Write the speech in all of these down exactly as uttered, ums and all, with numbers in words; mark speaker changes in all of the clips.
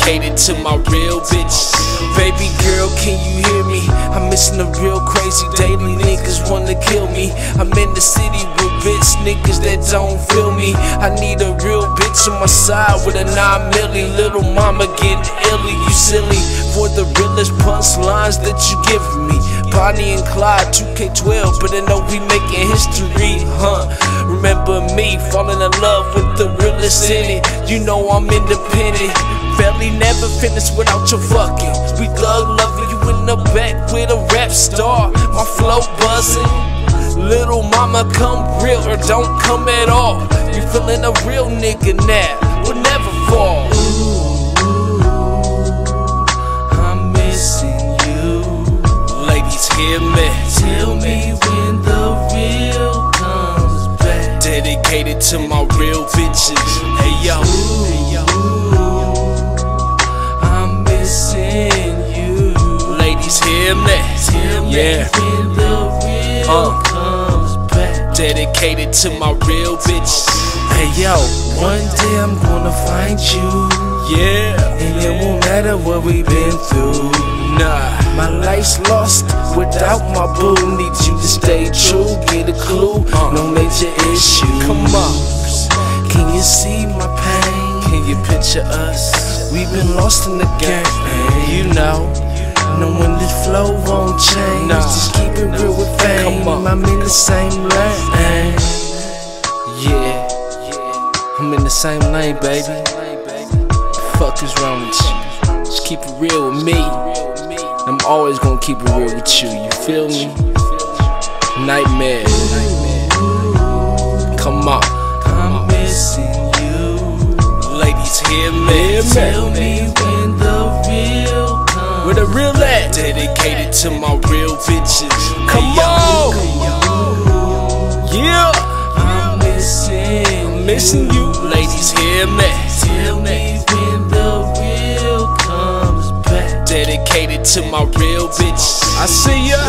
Speaker 1: dedicated to my real bitch. Baby girl, can you hear me? I'm missing the real crazy daily niggas wanna kill me. I'm in the city with bitch niggas that don't feel me. I need a real bitch on my side with a nine milli. Little mama getting illy, you silly. For the realest punchlines that you giving me. Bonnie and Clyde, two K twelve, but I know we making history, huh? Remember me falling in love with the realest in it. You know I'm independent. Family never finished without your fucking. We thug loving you in the back with a rap star. My flow buzzing. Little mama, come real or don't come at all. You feeling a real nigga now, will never fall. I'm missing you. Ladies, hear me. Tell me when the real comes back. Dedicated to my real bitches. Hey yo. Hey, yo. I'm missing you. Ladies, hear me. Tell me yeah. when the real uh. comes back. Dedicated to my real bitches. Hey yo, one day I'm gonna find you. Yeah. And it won't matter what we've been through. Nah, my life's lost without my boo. Need you to stay true, get a clue. uh. No major issue. Come on. Can you see my pain? Can you picture us? We've been lost in the game, you know. Knowing this flow won't change. Nah. Just keep it real with fame. I'm in the same lane. Yeah, I'm in the same lane, baby. The fuck is wrong with you? Just keep it real with me. I'm always gonna keep it real with you. You feel me? Nightmare. Come on. I'm missing you. Ladies, hear me. Tell me when the real comes. Where the real at? Dedicated to my real bitches. Come on. Yeah. I'm missing, missing you. Ladies, hear me. Tell me when the real comes back. Dedicated to my real bitch. I see ya.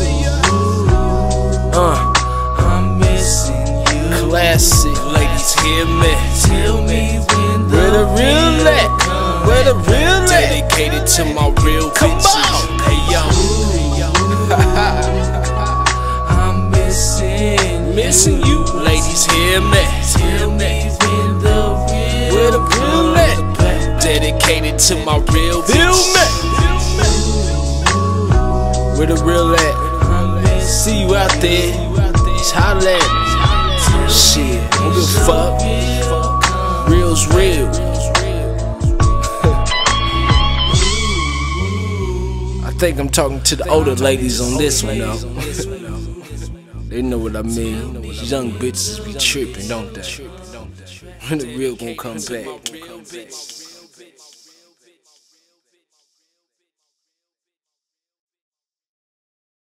Speaker 1: Uh, I'm missing you. Classic. Ladies, hear me. Tell me when the where the real at? Where the real at? Dedicated to my real bitches. Hey yo. I'm missing, missing you. Ladies, hear me. Tell me when the real where the real at? Dedicated to my real bitches. Where the real at? See you out there. Just holla at me. Shit, don't give a fuck. Real's real. I think I'm talking to the older ladies on this one though. They know what I mean. These young bitches be tripping, don't they? When the real gon' come back.